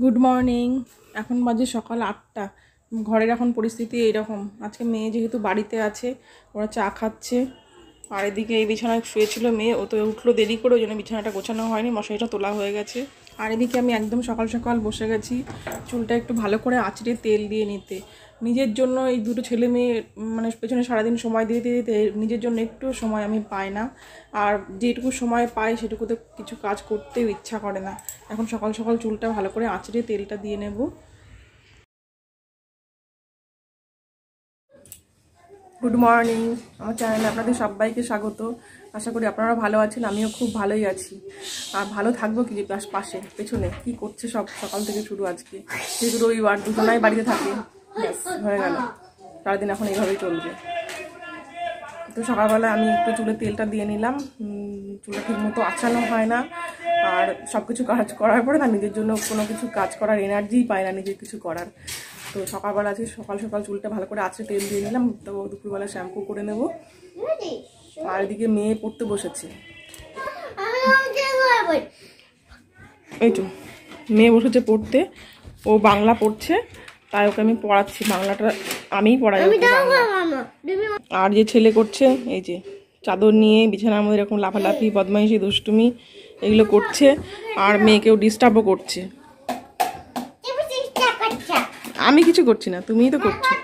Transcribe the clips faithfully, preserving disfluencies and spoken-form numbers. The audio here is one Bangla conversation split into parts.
Good morning. এখন বাজে সকাল আটটা। ঘরের এখন পরিস্থিতি এইরকম। আজকে মেয়ে যেহেতু বাড়িতে আছে, ওরা চা খাচ্ছে। আর এদিকে এই বিছানায় শুয়েছিল মেয়ে, ও তো উঠলো দেরি করে, ওই জন্য বিছানাটা গোছানো হয়নি, মশারিটা তোলা হয়ে গেছে। আর এদিকে আমি একদম সকাল সকাল বসে গেছি চুলটা একটু ভালো করে আঁচড়ে তেল দিয়ে নিতে। নিজের জন্য এই দুটো ছেলে মেয়ে মানে পেছনে সারাদিন সময় দিতে দিতে নিজের জন্য একটু সময় আমি পাই না। আর যেটুকু সময় পাই সেটুকুতে কিছু কাজ করতেও ইচ্ছা করে না। এখন সকাল সকাল চুলটা ভালো করে আঁচড়ে তেলটা দিয়ে নেব। গুড মর্নিং, আমার চ্যানেলে আপনাদের সবাইকে স্বাগত। আশা করি আপনারা ভালো আছেন, আমিও খুব ভালোই আছি। আর ভালো থাকবো কি পাশে পেছনে কি করছে সব সকাল থেকে শুরু। আজকে যেহেতু রবিবার, দুজনাই বাড়িতে থাকে, ব্যাস হয়ে গেল, সারাদিন এখন এইভাবেই চলবে। তো সকালবেলা আমি একটু চুলে তেলটা দিয়ে নিলাম। চুলটা ঠিক মতো আঁচানো হয় না, আর সব কিছু কাজ করার পরে না নিজের জন্য কোনো কিছু কাজ করার এনার্জিই পায় না নিজের কিছু করার। তো সকালবেলা আজকে সকাল সকাল চুলটা ভালো করে আঁচড়ে তেল দিয়ে নিলাম। তো দুপুরবেলা শ্যাম্পু করে নেব। আর এদিকে মেয়ে পড়তে বসেছে, এই তো মেয়ে বসেছে পড়তে। ও বাংলা পড়ছে, তাই ওকে আমি পড়াচ্ছি। বাংলাটা আমিই পড়াই। আর যে ছেলে করছে, এই যে চাদর নিয়ে বিছানার মধ্যে এরকম লাফালাফি, বদমাইশি, দুষ্টুমি এগুলো করছে। আর মেয়েকেও ডিস্টার্বও করছে। আমি কিছু করছি না, তুমিই তো করছো।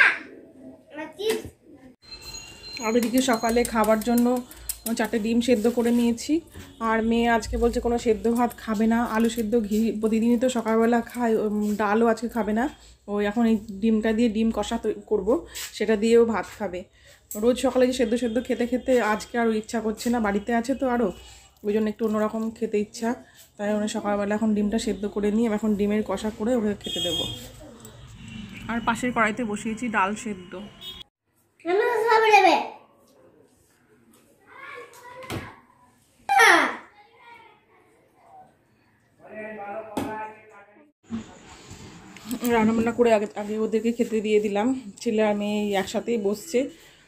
আর এদিকে সকালে খাবার জন্য চারটে ডিম সেদ্ধ করে নিয়েছি। আর মেয়ে আজকে বলছে কোনো সেদ্ধ ভাত খাবে না, আলু সেদ্ধ ঘি প্রতিদিনই তো সকালবেলা খায়, ডালও আজকে খাবে না। ওই এখন এই ডিমটা দিয়ে ডিম কষা করব, সেটা দিয়েও ভাত খাবে। রোজ সকালে যে সেদ্ধ সেদ্ধ খেতে খেতে আজকে আরও ইচ্ছা করছে না, বাড়িতে আছে তো আরও, ওই জন্য একটু অন্যরকম খেতে ইচ্ছা। তাই ওখানে সকালবেলা এখন ডিমটা সেদ্ধ করে নিয়ে এখন ডিমের কষা করে ওকে খেতে দেবো। আর পাশের কড়াইতে বসিয়েছি ডাল সেদ্ধ। রান্নাবান্না করে আগে আগে ওদেরকে খেতে দিয়ে দিলাম। ছেলে আর মেয়ে একসাথেই বসছে।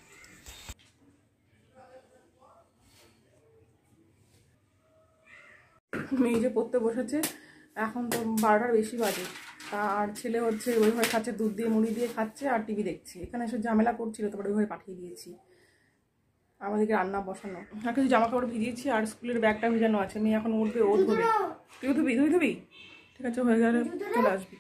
মেয়ে যে পড়তে বসেছে, এখন তো বারোটার বেশি বাজে। আর ছেলে হচ্ছে ওইভাবে খাচ্ছে, দুধ দিয়ে মুড়ি দিয়ে খাচ্ছে আর টিভি দেখছে। এখানে এসে ঝামেলা করছিল, তারপরে ওইভাবে পাঠিয়ে দিয়েছি। আমাদেরকে রান্না বসানো, আর কিছু জামা কাপড় ভিজিয়েছি, আর স্কুলের ব্যাগটা ভিজানো আছে। মেয়ে এখন উঠবে, ও ধুবে। তুই ধুবি তুই ধুবি ঠিক আছে, হয়ে গেলে চলে আসবি।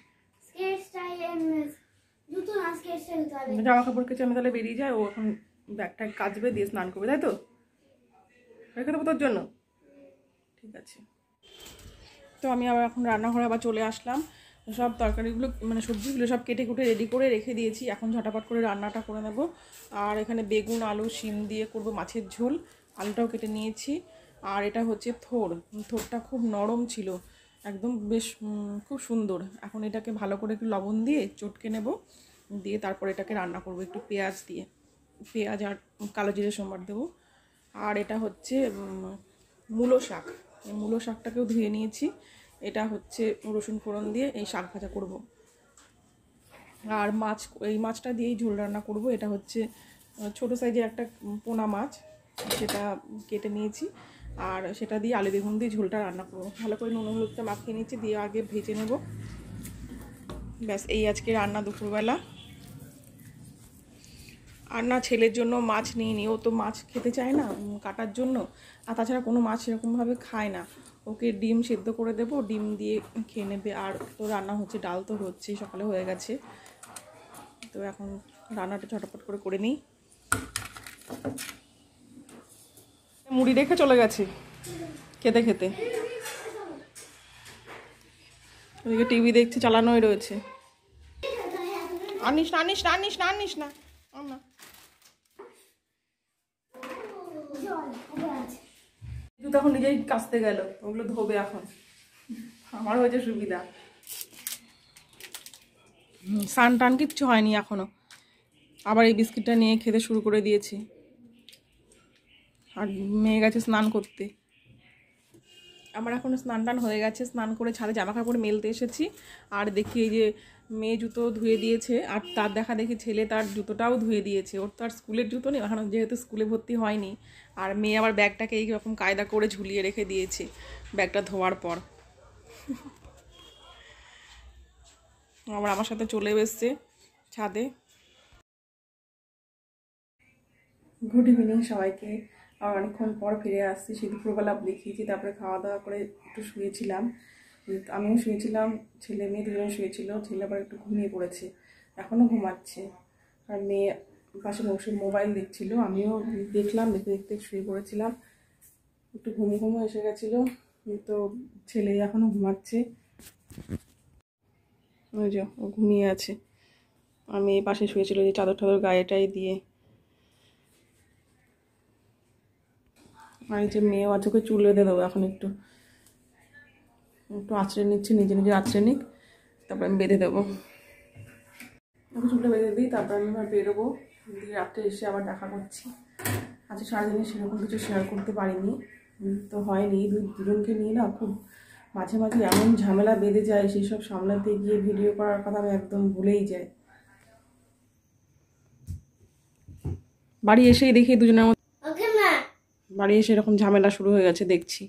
জামা কাপড় কেচে আমি তাহলে বেরিয়ে যাই, ও এখন ব্যাগটা কাচবে, দিয়ে স্নান করবে, তাই তো? রেখে দেবো তোর জন্য, ঠিক আছে। তো আমি আবার এখন রান্নাঘরে আবার চলে আসলাম। সব তরকারিগুলো মানে সবজিগুলো সব কেটে কুটে রেডি করে রেখে দিয়েছি। এখন ঝটাপট করে রান্নাটা করে নেব। আর এখানে বেগুন, আলু, শিম দিয়ে করব মাছের ঝোল। আলুটাও কেটে নিয়েছি। আর এটা হচ্ছে থোড়, থোড়টা খুব নরম ছিল, একদম বেশ খুব সুন্দর। এখন এটাকে ভালো করে একটু লবণ দিয়ে চটকে নেব, দিয়ে তারপর এটাকে রান্না করব একটু পেঁয়াজ দিয়ে। পেঁয়াজ আর কালো জিরে সম্বার দেবো। আর এটা হচ্ছে মূলো শাক, এই মূলো শাকটাকেও ধুয়ে নিয়েছি। এটা হচ্ছে রসুন ফোড়ন দিয়ে এই শাক ভাজা করব। আর মাছ, এই মাছটা দিয়েই ঝোল রান্না করব। এটা হচ্ছে ছোটো সাইজের একটা পোনা মাছ, সেটা কেটে নিয়েছি। আর সেটা দিয়ে আলু বেগুন দিয়ে ঝোলটা রান্না করব। ভালো করে নুন হলুদটা মাখিয়ে নিচ্ছি, দিয়ে আগে ভেজে নেব। ব্যাস এই আজকে রান্না দুপুরবেলা। আর না ছেলের জন্য মাছ নিয়ে নি, ও তো মাছ খেতে চায় না কাটার জন্য। আর তাছাড়া কোনো মাছ এরকমভাবে খায় না। ওকে ডিম সেদ্ধ করে দেবো, ডিম দিয়ে খেয়ে নেবে। আর তো রান্না হচ্ছে, ডাল তো হচ্ছে, সকালে হয়ে গেছে। তো এখন রান্নাটা ঝটপট করে করে নিই। মুড়ি রেখে চলে গেছে খেতে খেতে। ওদিকে টিভি দেখছি, চালানোই রয়েছে। আনিস না আনিস না আনিস না আনিস না না জুতো এখন নিজেই কাচতে গেল, ওগুলো ধোবে এখন। আমার হয়েছে সুবিধা, স্নান টান কিচ্ছু হয়নি এখনো। আবার এই বিস্কিটটা নিয়ে খেতে শুরু করে দিয়েছি। আর মেয়ে গেছে স্নান করতে। আমার এখন স্নান টান হয়ে গেছে, স্নান করে ছাদে জামা কাপড় মেলতে এসেছি। আর দেখি এই যে মেয়ে জুতো ধুয়ে দিয়েছে, আর তার দেখা দেখি ছেলে তার জুতোটাও ধুয়ে দিয়েছে। ওর তো আর স্কুলের জুতো নেই এখন, যেহেতু স্কুলে ভর্তি হয়নি। আর মেয়ে আবার ব্যাগটাকে এইরকম কায়দা করে ঝুলিয়ে রেখে দিয়েছে ব্যাগটা ধোয়ার পর। আবার আমার সাথে চলে এসছে ছাদে। গুড ইভিনিং সবাইকে। আর অনেকক্ষণ পর ফিরে আসছি। সেই দুপুরবেলা দেখিয়েছি, তারপরে খাওয়া দাওয়া করে একটু শুয়েছিলাম। আমিও শুয়েছিলাম, ছেলে মেয়ে দুজনে শুয়েছিল। ছেলে আবার একটু ঘুমিয়ে পড়েছে, এখনও ঘুমাচ্ছে। আর মেয়ে পাশে বসে মোবাইল দেখছিল, আমিও দেখলাম, দেখতে দেখতে শুয়ে পড়েছিলাম। একটু ঘুম ঘুমও এসে গেছিলো, তো ছেলে এখনও ঘুমাচ্ছে। ওই যে ও ঘুমিয়ে আছে, আর মেয়ে পাশে শুয়েছিল যে চাদর টাদর গায়েটাই দিয়ে। আর এই যে মেয়েও আছে, ওকে চুল বেঁধে দেবো এখন। একটু একটু আঁচড়ে নিচ্ছি, নিজে নিজে আঁচড়ে নিক, তারপর আমি বেঁধে দেবো। ওকে চুলটা বেঁধে দিই, তারপর আমি আবার বেরোবো। দিয়ে রাত্রে এসে আবার দেখা করছি। আজকে সারাদিনে সেরকম কিছু শেয়ার করতে পারিনি, তো হয়নি। দুই দুজনকে নিয়ে না খুব মাঝে মাঝে এমন ঝামেলা বেঁধে যায়, সেই সব সামলাতে গিয়ে ভিডিও করার কথা আমি একদম ভুলেই যাই। বাড়ি এসেই দেখি দুজনের মধ্যে বাড়ি এসে এরকম ঝামেলা শুরু হয়ে গেছে দেখছি।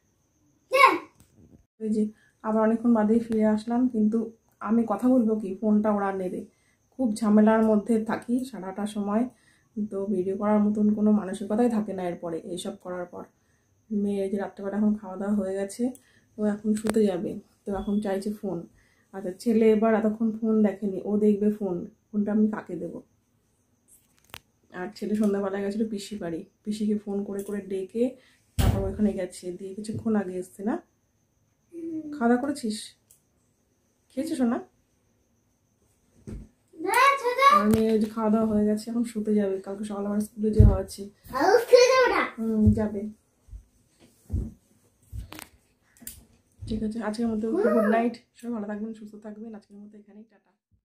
ওই যে আবার অনেকক্ষণ বাদেই ফিরে আসলাম, কিন্তু আমি কথা বলবো কি, ফোনটা ওরা নেবে। খুব ঝামেলার মধ্যে থাকি সারাটা সময়, তো ভিডিও করার মতন কোনো মানসিকতাই থাকে না এরপরে, এইসব করার পর। মেয়ের যে রাত্রেবেলা এখন খাওয়া দাওয়া হয়ে গেছে, ও এখন শুতে যাবে, তো এখন চাইছে ফোন। আচ্ছা, ছেলে এবার এতক্ষণ ফোন দেখেনি, ও দেখবে ফোন। ফোনটা আমি কাকে দেবো? আর ছেলে সন্ধ্যাবেলায় গেছিলো পিসি বাড়ি, পিসিকে ফোন করে করে ডেকে তারপর ওইখানে গেছে, দিয়ে কিছুক্ষণ আগে এসছে। না খাওয়া দাওয়া করেছিস? খেয়েছিস না? আর মেয়ে ওই যে খাওয়া দাওয়া হয়ে গেছে, এখন শুতে যাবে। কালকে সকাল আবার স্কুলে যাওয়া আছে। হুম, যাবে। ঠিক আছে, আজকের মতো গুড নাইট। সবাই ভালো থাকবেন, সুস্থ থাকবেন। আজকের মতো এখানেই টাটা।